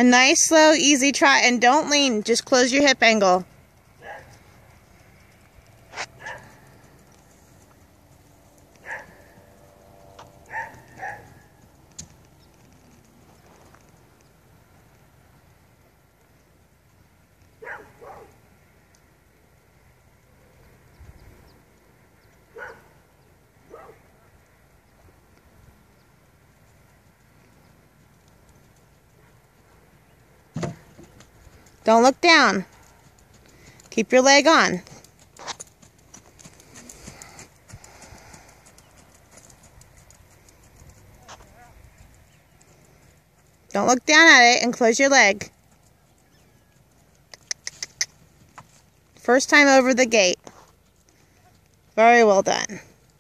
A nice, slow, easy trot, and don't lean. Just close your hip angle. Don't look down. Keep your leg on. Don't look down at it and close your leg. First time over the gate. Very well done.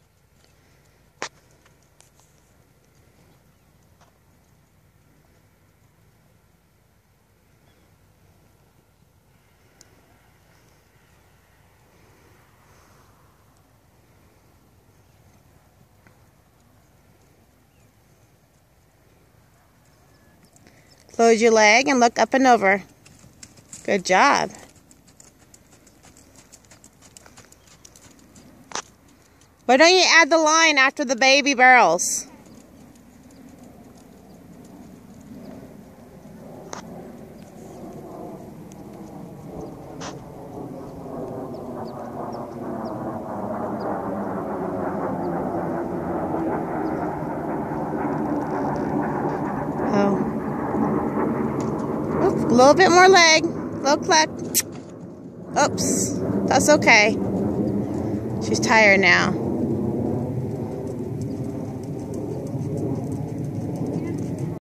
Close your leg and look up and over. Good job. Why don't you add the line after the baby barrels? A little bit more leg, little cluck. Oops, that's okay. She's tired now.